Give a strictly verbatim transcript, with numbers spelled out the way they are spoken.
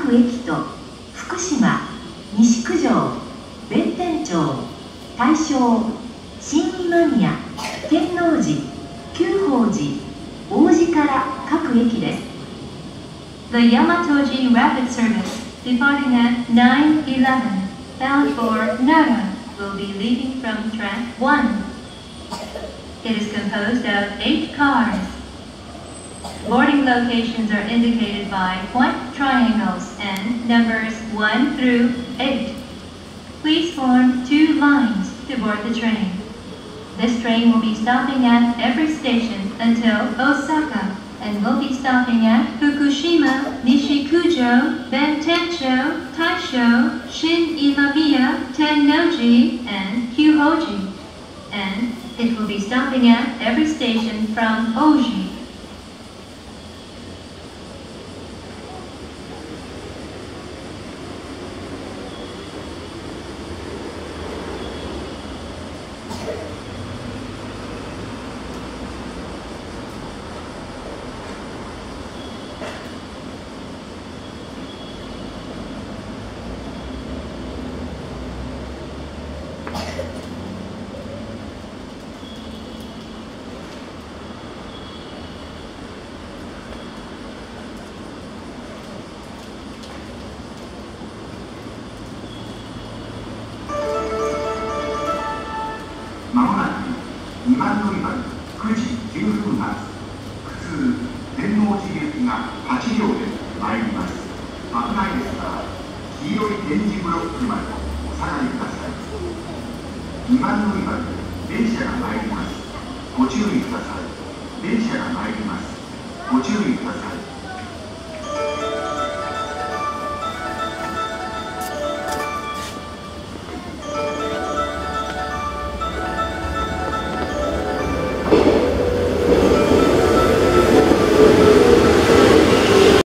各駅と福島、西九条、弁天町、大正、新今宮、天王寺、久宝寺、王子から各駅です。The Yamatoji Rapid Service departing at nine eleven bound for Nara will be leaving from track one. It is composed of eight cars. Boarding locations are indicated by white triangles and numbers one through eight. Please form two lines to board the train. This train will be stopping at every station until Osaka and will be stopping at Fukushima, Nishikujo, Bentencho, Taisho, Shin Imamiya, Tennoji, and Kyuhoji. And it will be stopping at every station from Oji. にばん乗り場にくじきゅうふん発普通天王寺行きがはちりょうで参ります。危ないですが黄色い点字ブロックまでお下がりください。にばん乗り場に電車が参ります。ご注意ください。電車が参ります。ご注意ください。